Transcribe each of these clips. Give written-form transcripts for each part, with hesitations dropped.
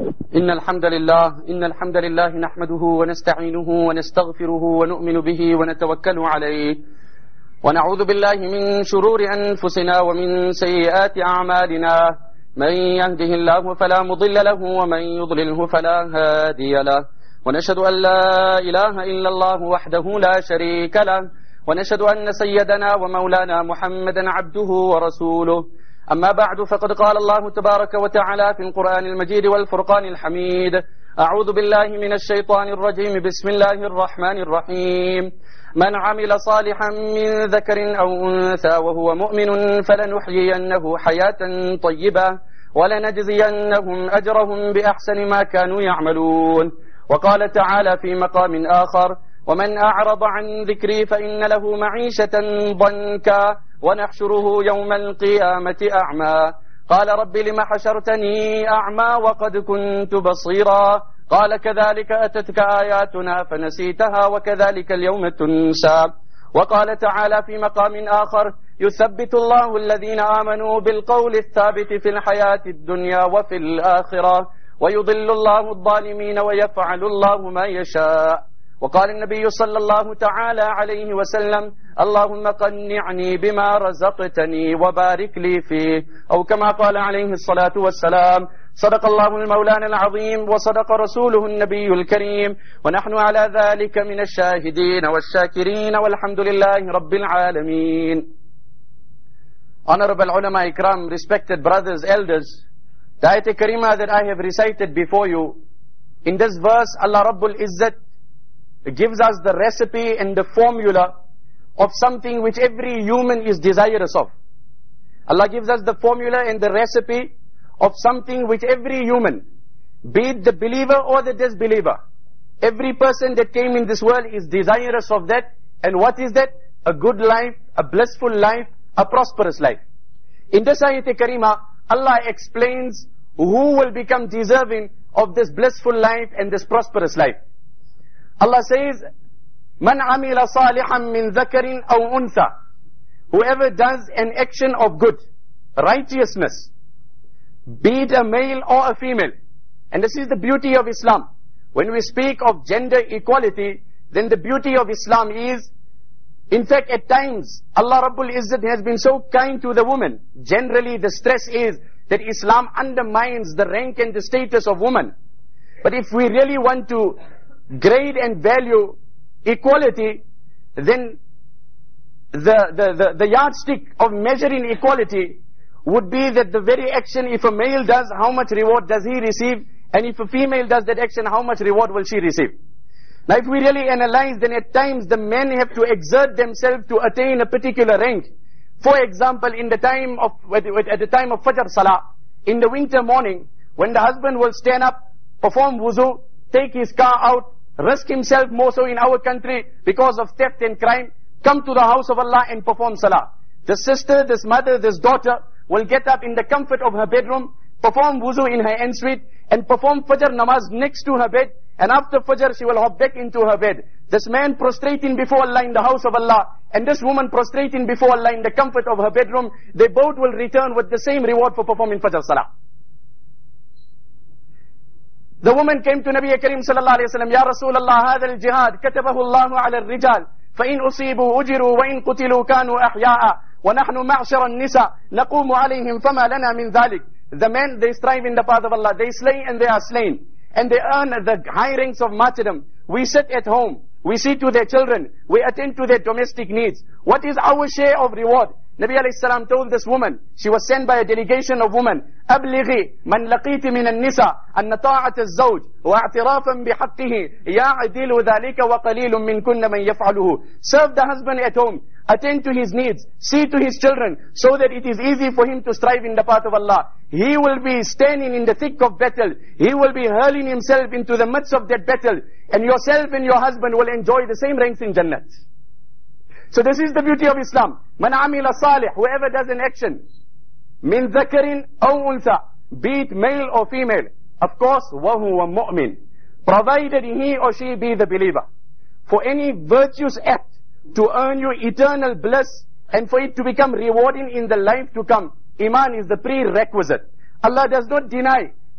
إن الحمد لله نحمده ونستعينه ونستغفره ونؤمن به ونتوكل عليه ونعوذ بالله من شرور أنفسنا ومن سيئات أعمالنا من يهده الله فلا مضل له ومن يضلله فلا هادي له ونشهد أن لا إله إلا الله وحده لا شريك له ونشهد أن سيدنا ومولانا محمدا عبده ورسوله أما بعد فقد قال الله تبارك وتعالى في القرآن المجيد والفرقان الحميد أعوذ بالله من الشيطان الرجيم بسم الله الرحمن الرحيم من عمل صالحا من ذكر أو أنثى وهو مؤمن فلنحيينه حياة طيبة ولنجزينهم أجرهم بأحسن ما كانوا يعملون وقال تعالى في مقام آخر ومن أعرض عن ذكري فإن له معيشة ضنكا ونحشره يوم القيامة أعمى قال رب لم حشرتني أعمى وقد كنت بصيرا قال كذلك أتتك آياتنا فنسيتها وكذلك اليوم تنسى وقال تعالى في مقام آخر يثبت الله الذين آمنوا بالقول الثابت في الحياة الدنيا وفي الآخرة ويضل الله الظالمين ويفعل الله ما يشاء وقال النبي صلى الله تعالى عليه وسلم اللهم قنعني بما رزقتني وبارك لي فيه أو كما قال عليه الصلاة والسلام صدق الله المولانا العظيم وصدق رسوله النبي الكريم ونحن على ذلك من الشاهدين والشاكرين والحمد لله رب العالمين. Honorable ulama ikram, respected brothers, elders, the ayat karima that I have recited before you, in this verse Allah Rabbul Izzat gives us the recipe and the formula of something which every human is desirous of. Allah gives us the formula and the recipe of something which every human, be it the believer or the disbeliever, every person that came in this world is desirous of that. And what is that? A good life, a blissful life, a prosperous life. In this ayat karima, Allah explains who will become deserving of this blissful life and this prosperous life. Allah says, Man amila salihan min dhakarin aw untha. Whoever does an action of good, righteousness, be it a male or a female. And this is the beauty of Islam. When we speak of gender equality, then the beauty of Islam is, in fact at times, Allah Rabbul Izzat has been so kind to the woman. Generally the stress is that Islam undermines the rank and the status of woman. But if we really want to grade and value equality, then the yardstick of measuring equality would be that the very action, if a male does, how much reward does he receive? And if a female does that action, how much reward will she receive? Now if we really analyze, then at times the men have to exert themselves to attain a particular rank. For example, at the time of Fajr Salah, in the winter morning, when the husband will stand up, perform wuzu, take his car out, risk himself more so in our country because of theft and crime, come to the house of Allah and perform salah. This sister, this mother, this daughter will get up in the comfort of her bedroom, perform wuzu in her ensuite, and perform Fajr namaz next to her bed, and after Fajr she will hop back into her bed. This man prostrating before Allah in the house of Allah, and this woman prostrating before Allah in the comfort of her bedroom, they both will return with the same reward for performing Fajr salah. The woman came to Nabi Karim sallallahu alayhi wa sallam, Ya Rasulallah, هذا الجهاد كتبه الله على الرجال فإن أصيبوا أجروا وإن قتلوا كانوا أحياء ونحن معشر النساء نقوم عليهم فما لنا من ذلك. The men, they strive in the path of Allah, they slay and they are slain, and they earn the high ranks of martyrdom. We sit at home, we see to their children, we attend to their domestic needs. What is our share of reward? Nabi alayhi salam told this woman, she was sent by a delegation of women, أبلغي من لقيت من النساء أن طاعة الزوج واعترافا بحقه يعدل ذلك وقليل من كن من يفعله. Serve the husband at home, attend to his needs, see to his children, so that it is easy for him to strive in the path of Allah. He will be standing in the thick of battle, he will be hurling himself into the midst of that battle, and yourself and your husband will enjoy the same ranks in Jannah. So this is the beauty of Islam. Man amila salih, whoever does an action, min dhakarin aw untha, be it male or female, of course, wa huwa mu'min, provided he or she be the believer. For any virtuous act to earn you eternal bliss and for it to become rewarding in the life to come, iman is the prerequisite. Allah does not deny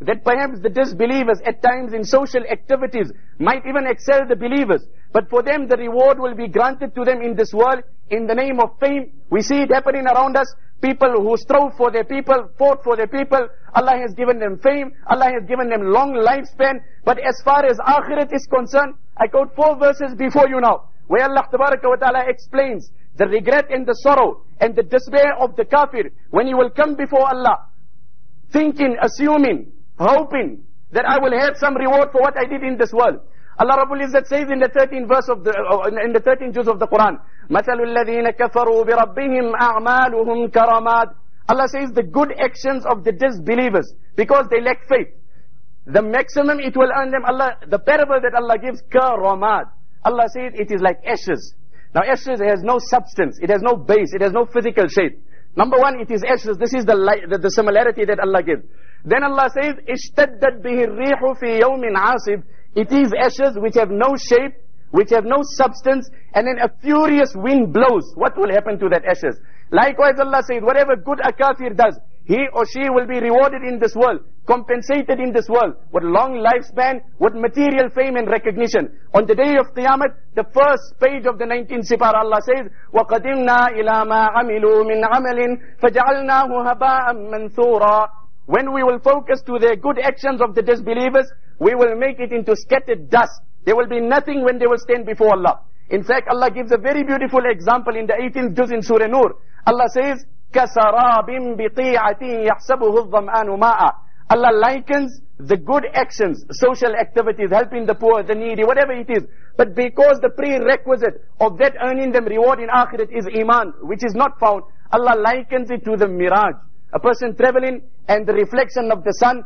that perhaps the disbelievers at times in social activities might even excel the believers. But for them, the reward will be granted to them in this world in the name of fame. We see it happening around us. People who strove for their people, fought for their people. Allah has given them fame. Allah has given them long lifespan. But as far as akhirat is concerned, I quote 4 verses before you now, where Allah Tabaraka wa Ta'ala explains the regret and the sorrow and the despair of the kafir when he will come before Allah, thinking, assuming, hoping that I will have some reward for what I did in this world. Allah Rabbul Izzat says in the 13th verse of in the 13th juz of the Quran, مَثَلُ الَّذِينَ كَفَرُوا بِرَبِّهِمْ أَعْمَالُهُمْ كَرَمَادٍ. Allah says the good actions of the disbelievers, because they lack faith, the maximum it will earn them, the parable that Allah gives, karamad. Allah says it is like ashes. Now ashes has no substance, it has no base, it has no physical shape. Number one, it is ashes. This is the similarity that Allah gives. Then Allah says, اشْتَدَّتْ بِهِ الرِّيحُ فِي يَوْمٍ عَاصِبٍ. It is ashes which have no shape, which have no substance, and then a furious wind blows. What will happen to that ashes? Likewise Allah says, whatever good a kafir does, he or she will be rewarded in this world, compensated in this world, with long lifespan, with material fame and recognition. On the day of Qiyamah, the first page of the 19th Sipar, Allah says, وَقَدِمْنَا إِلَى مَا عَمِلُوا مِنْ عَمَلٍ فَجَعَلْنَاهُ هَبَاءً مَنْثُورًا. When we will focus to the good actions of the disbelievers, we will make it into scattered dust. There will be nothing when they will stand before Allah. In fact, Allah gives a very beautiful example in the 18th juz in Surah Nur. Allah says, كَسَرَابٍ بِقِيعَةٍ يَحْسَبُهُ الظَّمْآنُ مَاءً. Allah likens the good actions, social activities, helping the poor, the needy, whatever it is. But because the prerequisite of that earning them reward in akhirat is iman, which is not found, Allah likens it to the mirage. A person traveling and the reflection of the sun,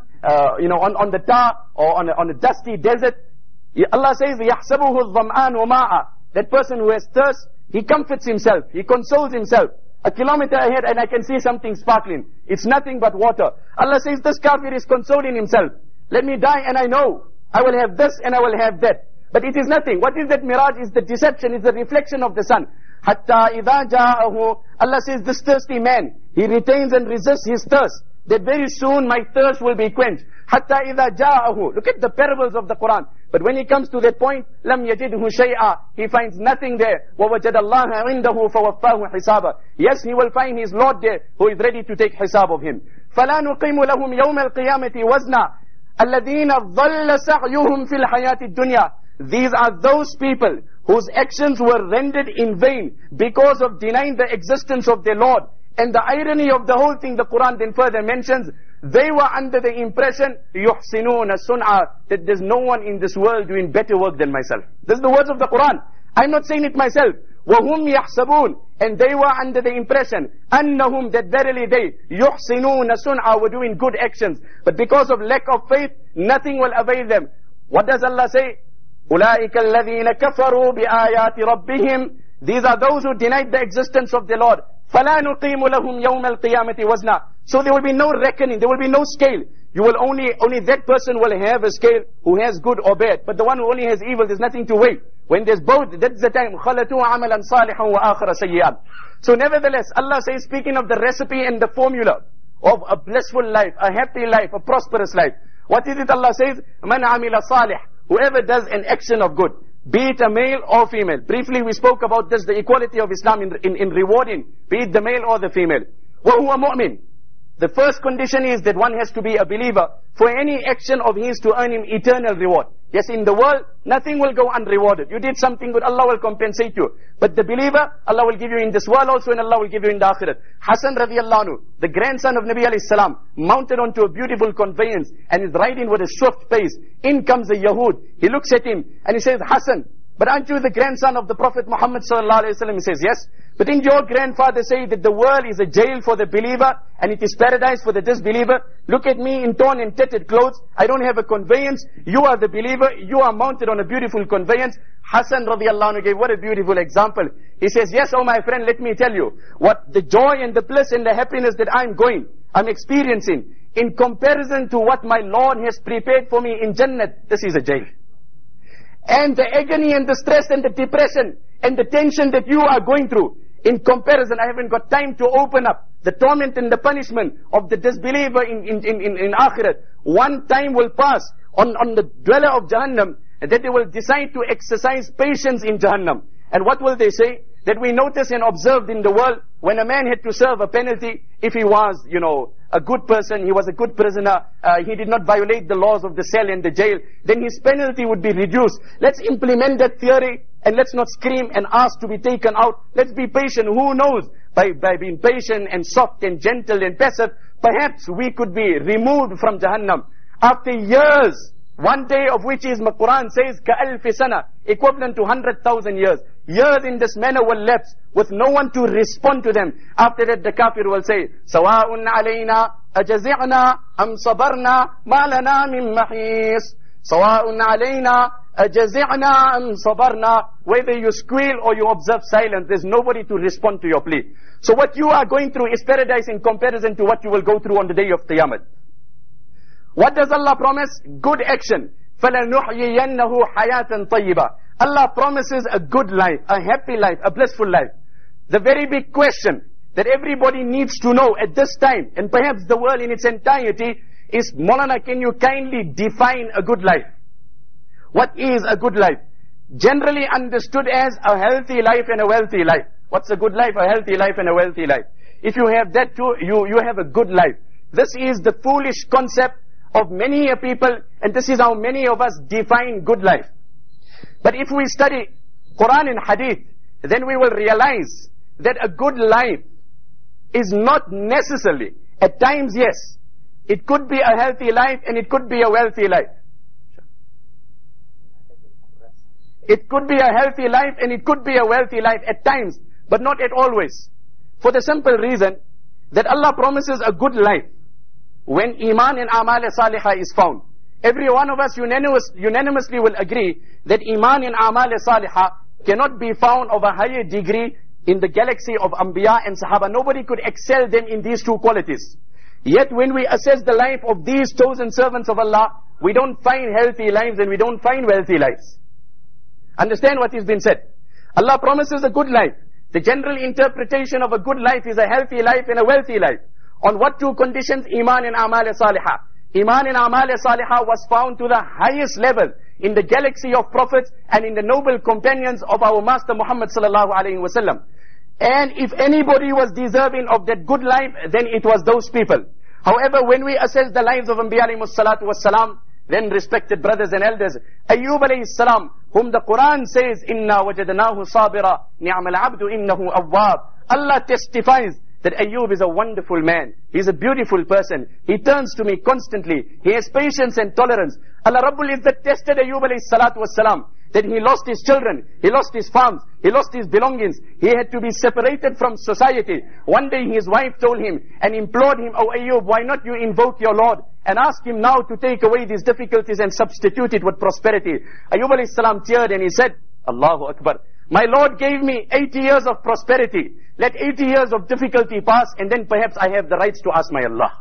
on the tar or on a dusty desert. Allah says, يَحْسَبُهُ الظَّمْآنُ مَاءً. That person who has thirst, he comforts himself, he consoles himself. A kilometer ahead and I can see something sparkling. It's nothing but water. Allah says this kafir is consoling himself. Let me die and I know I will have this and I will have that. But it is nothing. What is that mirage? Is the deception, is the reflection of the sun. Hatta idha ja'ahu. Allah says this thirsty man, he retains and resists his thirst, that very soon my thirst will be quenched. Hatta idha ja'ahu. Look at the parables of the Quran. But when he comes to that point, lam yajidhu shay'a. He finds nothing there. وَوَجَدَ اللَّهَ عِنْدَهُ فَوَفَّاهُ حِسَابًا. Yes, he will find his Lord there, who is ready to take hisab of him. فَلَا نُقِيمُ لَهُمْ يَوْمَ الْقِيَامَةِ وَزْنًا الَّذِينَ ضَلَّ سَعْيُهُمْ فِي الْحَيَاةِ الدُّنْيَا. These are those people whose actions were rendered in vain because of denying the existence of their Lord. And the irony of the whole thing, the Quran then further mentions, they were under the impression, يُحْسِنُونَ السُّنْعَ, that there's no one in this world doing better work than myself. This is the words of the Quran. I'm not saying it myself. وَهُمْ يَحْسَبُونَ. And they were under the impression, أَنَّهُمْ, that verily they, يُحْسِنُونَ السُّنْعَ, were doing good actions. But because of lack of faith, nothing will avail them. What does Allah say? أُولَٰئِكَ الَّذِينَ كَفَرُوا بِآيَاتِ رَبِّهِمْ. These are those who denied the existence of their Lord. فَلَا نُقِيمُ لَهُمْ يَوْمَ الْقِيَامَةِ وَزْنًا. So there will be no reckoning, there will be no scale. You will only that person will have a scale who has good or bad. But the one who only has evil, there's nothing to weigh. When there's both, that's the time. خَلَتُوا عَمَلًا صَالِحًا وَآخَرَ سَيِّئًا. So nevertheless, Allah says, speaking of the recipe and the formula of a blissful life, a happy life, a prosperous life. What is it Allah says? مَنْ عَمِلَ صَالِحًا. Whoever does an action of good, be it a male or female. Briefly we spoke about this, the equality of Islam in rewarding, be it the male or the female. وَهُوَ مُؤْمِن. The first condition is that one has to be a believer for any action of his to earn him eternal reward. Yes, in the world, nothing will go unrewarded. You did something good, Allah will compensate you. But the believer, Allah will give you in this world also, and Allah will give you in the akhirat. Hassan radiallahu anhu, the grandson of Nabi alayhi salam, mounted onto a beautiful conveyance and is riding with a swift pace. In comes a Yahud. He looks at him and he says, Hassan, but aren't you the grandson of the Prophet Muhammad sallallahu alayhi wa sallam? He says, yes. But didn't your grandfather say that the world is a jail for the believer and it is paradise for the disbeliever? Look at me in torn and tattered clothes. I don't have a conveyance. You are the believer. You are mounted on a beautiful conveyance. Hassan radiallahu anhu gave what a beautiful example. He says, yes, oh my friend, let me tell you, what the joy and the bliss and the happiness that I'm experiencing, in comparison to what my Lord has prepared for me in Jannat, this is a jail. And the agony and the stress and the depression and the tension that you are going through, in comparison, I haven't got time to open up the torment and the punishment of the disbeliever in Akhirat. One time will pass on the dweller of Jahannam, and that they will decide to exercise patience in Jahannam. And what will they say? That we noticed and observed in the world, when a man had to serve a penalty, if he was, a good person, he was a good prisoner, he did not violate the laws of the cell and the jail, then his penalty would be reduced. Let's implement that theory, and let's not scream and ask to be taken out. Let's be patient. Who knows? By being patient and soft and gentle and passive, perhaps we could be removed from Jahannam. After years, one day of which is, Quran says, كَأَلْفِ سَنَةٍ, equivalent to 100,000 years. Years in this manner will lapse with no one to respond to them. After that, the kafir will say, سَوَاءٌ عَلَيْنَا أَجَزِعْنَا أَمْ صَبَرْنَا مَا لَنَا مِن مَحِيصٍ. سَوَاءٌ عَلَيْنَا أَجَزِعْنَا أَمْ صَبَرْنَا. Whether you squeal or you observe silence, there's nobody to respond to your plea. So what you are going through is paradise in comparison to what you will go through on the day of Qiyamah. What does Allah promise? Good action. فَلَنُحْيِيَنَّهُ حَيَاةً طَيِّبًا. Allah promises a good life, a happy life, a blissful life. The very big question that everybody needs to know at this time, and perhaps the world in its entirety, is, Maulana, can you kindly define a good life? What is a good life? Generally understood as a healthy life and a wealthy life. What's a good life? A healthy life and a wealthy life. If you have that too, you have a good life. This is the foolish concept of many people, and this is how many of us define good life. But if we study Quran and Hadith, then we will realize that a good life is not necessarily, at times yes, it could be a healthy life and it could be a wealthy life. It could be a healthy life and it could be a wealthy life at times, but not at always. For the simple reason that Allah promises a good life when Iman and Amal Salihah is found. Every one of us unanimously will agree that Iman and Amal Salihah cannot be found of a higher degree in the galaxy of Anbiya and Sahaba. Nobody could excel them in these two qualities. Yet when we assess the life of these chosen servants of Allah, we don't find healthy lives and we don't find wealthy lives. Understand what has been said. Allah promises a good life. The general interpretation of a good life is a healthy life and a wealthy life. On what two conditions? Iman and Amal Salihah. Iman and Amal Salihah was found to the highest level in the galaxy of prophets and in the noble companions of our Master Muhammad sallallahu alaihi wasallam. And if anybody was deserving of that good life, then it was those people. However, when we assess the lives of Anbiya alayhi salatu wassalam, then respected brothers and elders, Ayyub alayhi salam, whom the Quran says, Inna wajadnahu sabira, ni'mal abdu innahu awwab. Allah testifies that Ayyub is a wonderful man. He's a beautiful person. He turns to me constantly. He has patience and tolerance. Allah Rabbul Izzat tested Ayyub alayhi salatu wassalam, that he lost his children, he lost his farms, he lost his belongings. He had to be separated from society. One day his wife told him and implored him, Oh Ayyub, why not you invoke your Lord and ask him now to take away these difficulties and substitute it with prosperity? Ayyub alayhi salam teared and he said, Allahu Akbar, my Lord gave me 80 years of prosperity. Let 80 years of difficulty pass and then perhaps I have the rights to ask my Allah.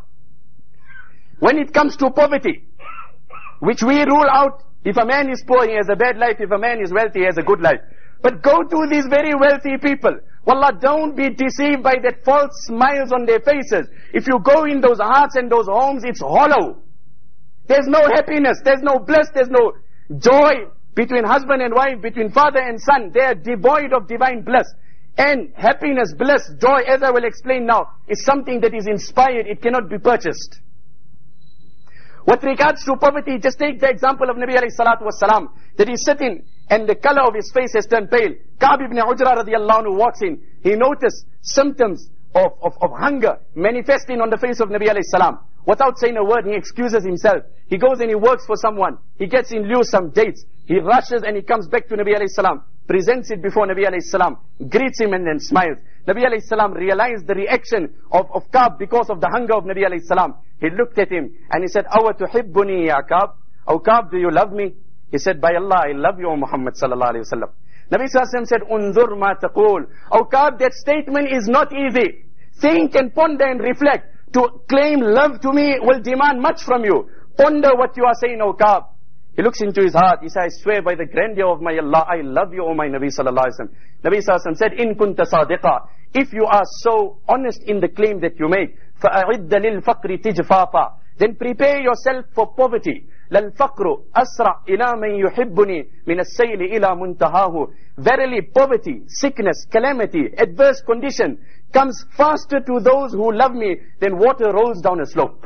When it comes to poverty, which we rule out, if a man is poor, he has a bad life. If a man is wealthy, he has a good life. But go to these very wealthy people. Wallah, don't be deceived by that false smiles on their faces. If you go in those hearts and those homes, it's hollow. There's no happiness, there's no bliss, there's no joy between husband and wife, between father and son. They are devoid of divine bliss. And happiness, bliss, joy, as I will explain now, is something that is inspired. It cannot be purchased. With regards to poverty, just take the example of Nabi alayhi salatu wassalam, that he's sitting and the color of his face has turned pale. Ka'b ibn Ujra radiallahu anhu walks in. He noticed symptoms of hunger manifesting on the face of Nabi alayhi salam. Without saying a word, he excuses himself. He goes and he works for someone. He gets in lieu some dates. He rushes and he comes back to Nabi alayhi salam, presents it before Nabi alayhi salam, greets him and then smiles. Nabi alayhi salam realized the reaction of Ka'b because of the hunger of Nabi alayhi salam. He looked at him and he said, Awa tuhibbuni ya Ka'b? Oh Ka'b, do you love me? He said, by Allah, I love you, O Muhammad sallallahu alayhi wa sallam. Nabi sallallahu alayhi wa sallam said, Unzur ma taqul. Oh Ka'b, that statement is not easy. Think and ponder and reflect. To claim love to me will demand much from you. Ponder what you are saying, O Ka'b. He looks into his heart. He says, I swear by the grandeur of my Allah, I love you, O my Nabi sallallahu alaihi wasallam. Nabi sallallahu alaihi wasallam said, In kunta sadiqa. If you are so honest in the claim that you make, فَأَعِدَّ لِلْفَقْرِ تِجْفَافًا. Then prepare yourself for poverty. لَلْفَقْرُ أَسْرَعْ إِلَى مَنْ يُحِبُّنِي مِنَ السَّيْلِ إِلَى مُنْتَهَاهُ. Verily, poverty, sickness, calamity, adverse condition comes faster to those who love me than water rolls down a slope.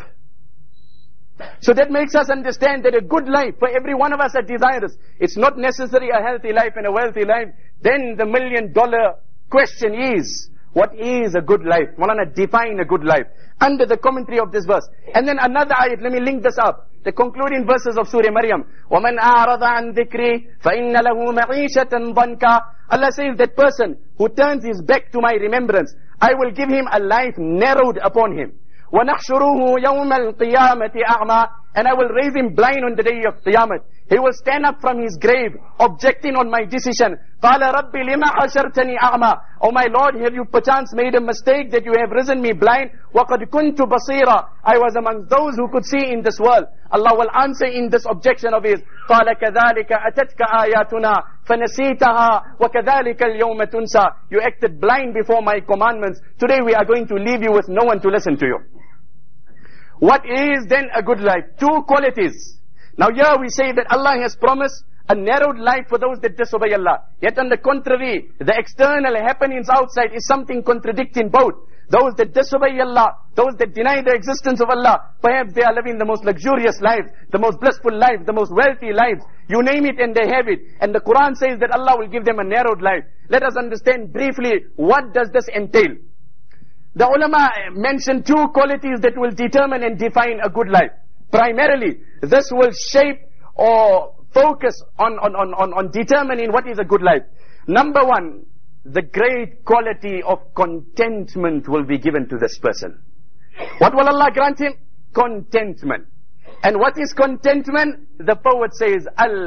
So that makes us understand that a good life for every one of us that desires, it's not necessary a healthy life and a wealthy life. Then the $1 million question is, what is a good life? Maulana, define a good life under the commentary of this verse. And then another ayat, let me link this up. The concluding verses of Surah Maryam. وَمَنْ أَعْرَضَ عَنْ ذِكْرِي فَإِنَّ لَهُ مَعِيشَةً ضَنْكَ. Allah says that person who turns his back to my remembrance, I will give him a life narrowed upon him. وَنَحْشُرُهُ يَوْمَ الْقِيَامَةِ أَعْمَى. And I will raise him blind on the day of Qiyamah. He will stand up from his grave, objecting on my decision. قَالَ رَبِّ لِمَا حَشَرْتَنِي أَعْمَى. Oh my Lord, have you perchance made a mistake that you have risen me blind? وَقَدْ كُنْتُ بَصِيرًا. I was amongst those who could see in this world. Allah will answer in this objection of his. قَالَ كَذَلِكَ أَتَتْكَ آيَاتُنَا فَنَسِيتَهَا وَكَذَلِكَ الْيَوْمَ تُنْسَى. You acted blind before my commandments. Today we are going to leave you with no one to listen to you. What is then a good life? Two qualities. Now here we say that Allah has promised a narrowed life for those that disobey Allah. Yet on the contrary, the external happenings outside is something contradicting both. Those that disobey Allah, those that deny the existence of Allah, perhaps they are living the most luxurious lives, the most blissful lives, the most wealthy lives. You name it and they have it. And the Quran says that Allah will give them a narrowed life. Let us understand briefly, what does this entail? The ulama mentioned two qualities that will determine and define a good life. Primarily, this will shape or focus on determining what is a good life. Number one, the great quality of contentment will be given to this person. What will Allah grant him? Contentment. And what is contentment? The poet says,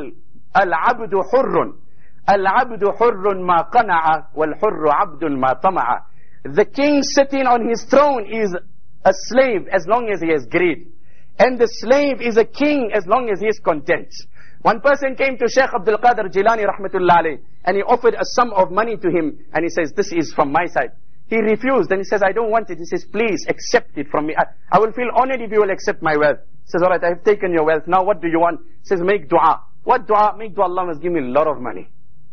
Al-abdu hurrun. Al-abdu hurrun ma qana'a wal-hurru abdun ma tama'a. The king sitting on his throne is a slave as long as he has greed. And the slave is a king as long as he is content. One person came to Shaykh Abdul Qadir Jilani rahmatullah alayh, and he offered a sum of money to him, and he says, this is from my side. He refused, and he says, I don't want it. He says, please accept it from me. I will feel honored if you will accept my wealth. He says, alright, I have taken your wealth. Now what do you want? He says, make dua. What dua? Make dua, Allah must give me a lot of money.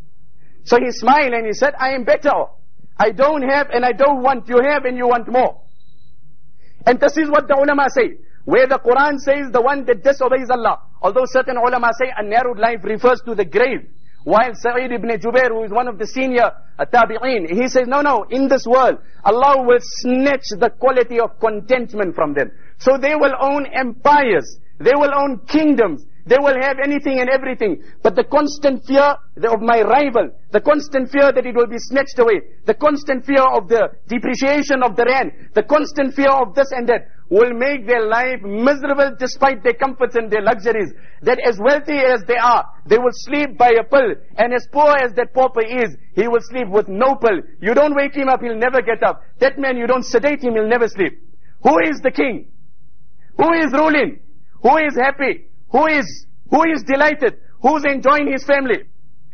So he smiled and he said, I am better off. I don't have and I don't want. You have and you want more. And this is what the ulama say. Where the Quran says the one that disobeys Allah. Although certain ulama say a narrowed life refers to the grave. While Sa'id ibn Jubair, who is one of the senior tabi'een, he says, no, in this world, Allah will snatch the quality of contentment from them. So they will own empires. They will own kingdoms. They will have anything and everything. But the constant fear of my rival, the constant fear that it will be snatched away, the constant fear of the depreciation of the rand, the constant fear of this and that, will make their life miserable despite their comforts and their luxuries. That as wealthy as they are, they will sleep by a pill. And as poor as that pauper is, he will sleep with no pill. You don't wake him up, he'll never get up. That man, you don't sedate him, he'll never sleep. Who is the king? Who is ruling? Who is happy? Who is delighted? Who's enjoying his family?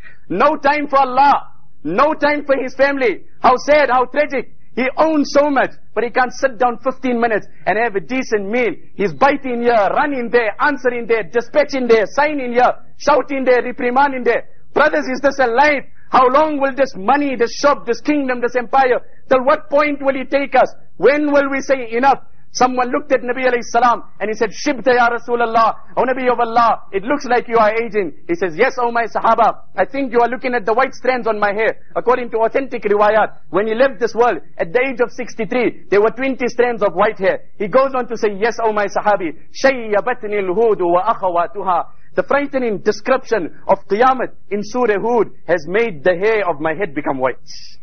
No time for Allah. No time for his family. How sad, how tragic. He owns so much, but he can't sit down 15 minutes and have a decent meal. He's biting here, running there, answering there, dispatching there, signing here, shouting there, reprimanding there. Brothers, is this a life? How long will this money, this shop, this kingdom, this empire, till what point will it take us? When will we say enough? Someone looked at Nabi alayhi salam and he said, Shibta ya Rasulullah, O Nabi of Allah, it looks like you are aging. He says, yes, O my Sahaba, I think you are looking at the white strands on my hair. According to authentic riwayat, when he left this world, at the age of 63, there were 20 strands of white hair. He goes on to say, yes, O my Sahabi, Shayyabatni al-hudu wa akhawatuha. The frightening description of Qiyamah in Surah Hud has made the hair of my head become white.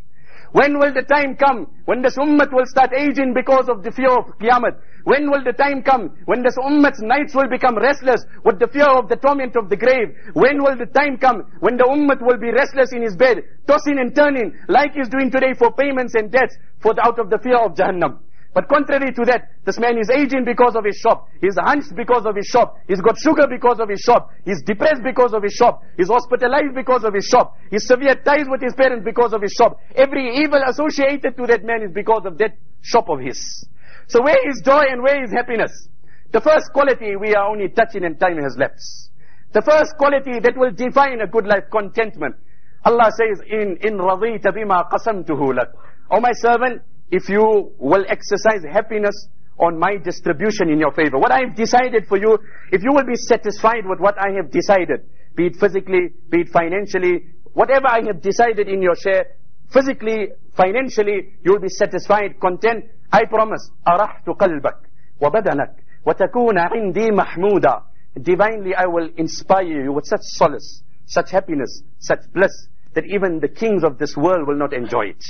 When will the time come when this ummah will start aging because of the fear of Qiyamah? When will the time come when this ummah's nights will become restless with the fear of the torment of the grave? When will the time come when the ummah will be restless in his bed, tossing and turning like he's doing today for payments and debts out of the fear of Jahannam? But contrary to that, this man is aging because of his shop. He's hunched because of his shop. He's got sugar because of his shop. He's depressed because of his shop. He's hospitalized because of his shop. He's severed ties with his parents because of his shop. Every evil associated to that man is because of that shop of his. So where is joy and where is happiness? The first quality we are only touching and time has lapsed. The first quality that will define a good life, contentment. Allah says, in radita bima qasamtuhu lak. O my servant, if you will exercise happiness on my distribution in your favor, what I have decided for you, if you will be satisfied with what I have decided, be it physically, be it financially, whatever I have decided in your share, physically, financially, you will be satisfied, content, I promise, arahtu qalbak wa badanak wa takuna indi mahmuda. Divinely I will inspire you with such solace, such happiness, such bliss, that even the kings of this world will not enjoy it.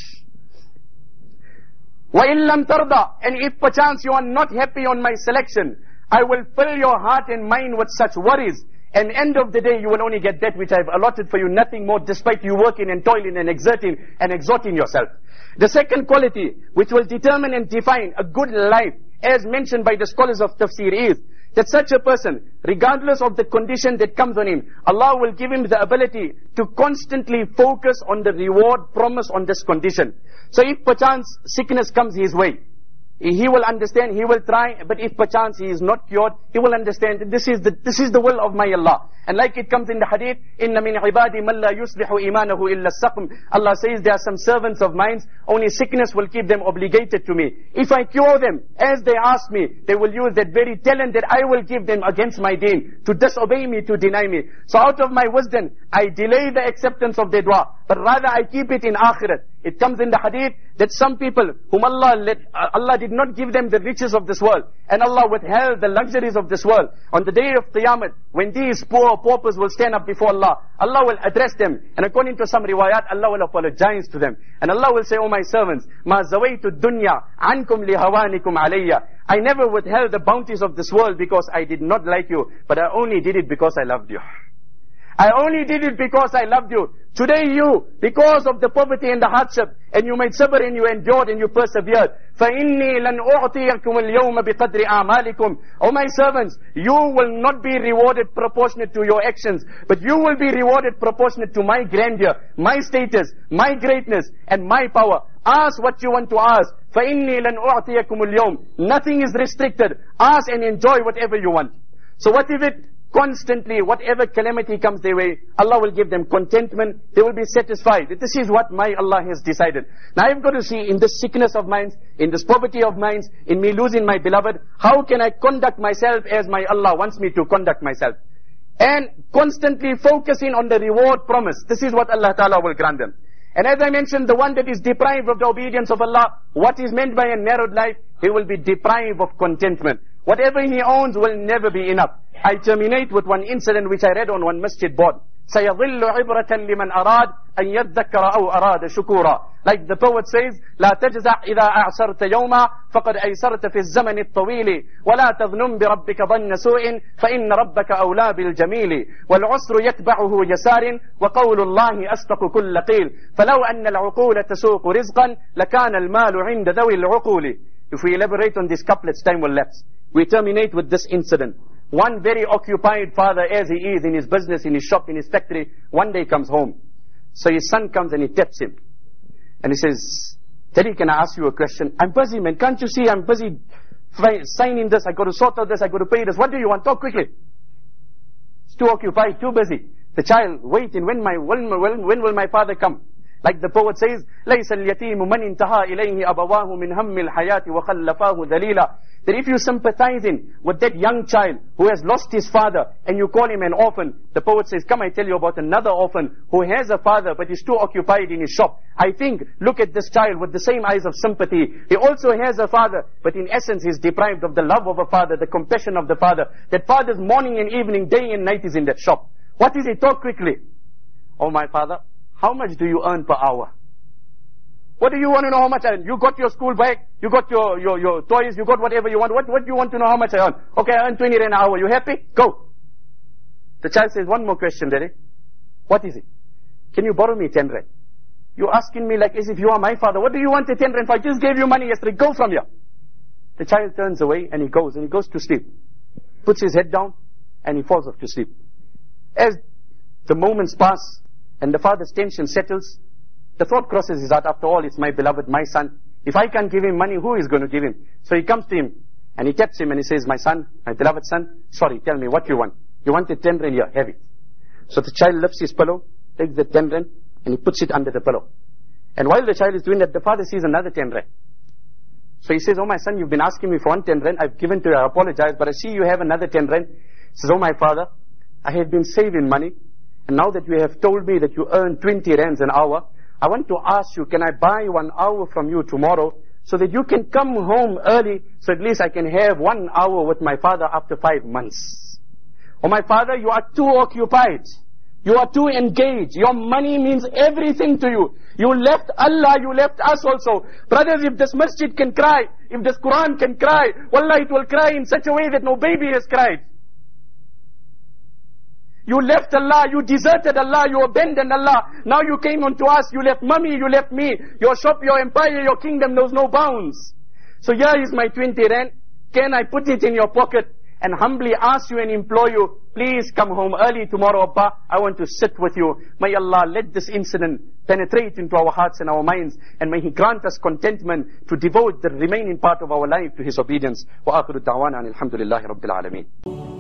وَإِن لَمْ تَرْضَى. And if perchance you are not happy on my selection, I will fill your heart and mind with such worries, and end of the day you will only get that which I have allotted for you, nothing more, despite you working and toiling and exerting and exhorting yourself. The second quality which will determine and define a good life, as mentioned by the scholars of tafsir, is that such a person, regardless of the condition that comes on him, Allah will give him the ability to constantly focus on the reward promise on this condition. So if perchance sickness comes his way, he will understand, he will try, but if perchance he is not cured, he will understand that this is the will of my Allah. And like it comes in the hadith, inna min ibadi man la yuslihu imanahu illa saqm. Allah says there are some servants of mine, only sickness will keep them obligated to me. If I cure them, as they ask me, they will use that very talent that I will give them against my deen, to disobey me, to deny me. So out of my wisdom, I delay the acceptance of their dua, but rather I keep it in akhirat. It comes in the hadith that some people whom Allah did not give them the riches of this world, and Allah withheld the luxuries of this world. On the day of Qiyamah, when these poor paupers will stand up before Allah, Allah will address them, and according to some riwayat, Allah will apologize to them. And Allah will say, O my servants, ma zawaitu dunya ankum lihawanikum alayya. I never withheld the bounties of this world because I did not like you, but I only did it because I loved you. I only did it because I loved you. Today you, because of the poverty and the hardship, and you made sabr and you endured and you persevered. فَإِنِّي لَنْ أُعْطِيَكُمُ الْيَوْمَ بِقَدْرِ أَعْمَالِكُمْ. O my servants, you will not be rewarded proportionate to your actions, but you will be rewarded proportionate to my grandeur, my status, my greatness, and my power. Ask what you want to ask. فَإِنِّي لَنْ أُعْطِيَكُمُ الْيَوْمَ. Nothing is restricted. Ask and enjoy whatever you want. So what if it constantly, whatever calamity comes their way, Allah will give them contentment, they will be satisfied. This is what my Allah has decided. Now I've got to see, in this sickness of mine, in this poverty of mine, in me losing my beloved, how can I conduct myself as my Allah wants me to conduct myself? And constantly focusing on the reward promise. This is what Allah Ta'ala will grant them. And as I mentioned, the one that is deprived of the obedience of Allah, what is meant by a narrowed life, he will be deprived of contentment. Whatever he owns will never be enough. I terminate with one incident which I read on one masjid board. سَيَظِلُّ عِبْرَةً لِمَنْ أَرَادَ أَنْ يَذَّكَّرَ أَوْ أَرَادَ شُكُورًا. Like the poet says, لَا تَجْزَعْ إِذَا أَعْسَرْتَ يَوْمًا فَقَدْ أَيْسَرْتَ فِي الزَّمَنِ الطَّوِيلِ وَلَا تَظْنُمْ بِرَبِّكَ ظَنَّ سُوءٍ فَإِنَّ رَبَّكَ أَوْلَى بِالْجَمِيلِ وَالْعُسْرُ يَتْبَعُهُ يَسَارٍ وَقَوْلُ اللَّهِ أَصْدَقُ كُلَّ قِيلٍ فَلَوْ أَنَّ الْعُقُولَ تَسُوقُ رِزْقًا لَكَانَ الْمَالُ عِنْدَ ذَوِي الْعُقُولِ. If we elaborate on these couplets, time will lapse. We terminate with this incident. One very occupied father, as he is in his business, in his shop, in his factory, one day comes home. So his son comes and he taps him. And he says, Daddy, can I ask you a question? I'm busy, man. Can't you see I'm busy signing this? I got to sort out this. I got to pay this. What do you want? Talk quickly. He's too occupied, too busy. The child waiting, when will my father come? Like the poet says, لَيْسَ الْيَتِيمُ مَنْ انْتَهَا إِلَيْهِ أَبَوَاهُ مِنْ هَمِّ الْحَيَاةِ وَخَلَّفَاهُ ذَلِيلًا. That if you sympathizing with that young child who has lost his father and you call him an orphan, the poet says, come I tell you about another orphan who has a father but is too occupied in his shop. I think, look at this child with the same eyes of sympathy. He also has a father, but in essence he is deprived of the love of a father, the compassion of the father. That father's morning and evening, day and night is in that shop. What is it? Talk quickly. Oh my father, how much do you earn per hour? What do you want to know how much I earn? You got your school bag, you got your toys, you got whatever you want. What do you want to know how much I earn? Okay, I earn 20 rand an hour. You happy? Go. The child says, one more question, Daddy. What is it? Can you borrow me 10 rand? You're asking me like as if you are my father. What do you want the 10 rand for? I just gave you money yesterday. Go from here. The child turns away and he goes to sleep. Puts his head down and he falls off to sleep. As the moments pass and the father's tension settles, the thought crosses his heart, after all, it's my beloved, my son. If I can't give him money, who is going to give him? So he comes to him and he taps him and he says, my son, my beloved son, sorry, tell me what you want. You want the 10 rand, here, have it. So the child lifts his pillow, takes the 10 rand and he puts it under the pillow. And while the child is doing that, the father sees another 10 rand. So he says, oh my son, you've been asking me for one 10 rand, I've given to you, I apologize, but I see you have another 10 rand. He says, oh my father, I have been saving money, and now that you have told me that you earn 20 rands an hour, I want to ask you, can I buy 1 hour from you tomorrow, so that you can come home early, so at least I can have 1 hour with my father after 5 months. Oh my father, you are too occupied. You are too engaged. Your money means everything to you. You left Allah, you left us also. Brothers, if this masjid can cry, if this Quran can cry, wallah, it will cry in such a way that no baby has cried. You left Allah, you deserted Allah, you abandoned Allah. Now you came unto us, you left mommy, you left me. Your shop, your empire, your kingdom knows no bounds. So here is my 20 rand. Can I put it in your pocket and humbly ask you and implore you, please come home early tomorrow, Abba. I want to sit with you. May Allah let this incident penetrate into our hearts and our minds, and may He grant us contentment to devote the remaining part of our life to His obedience. Wa akhiru da'wana alhamdulillahi rabbil alameen.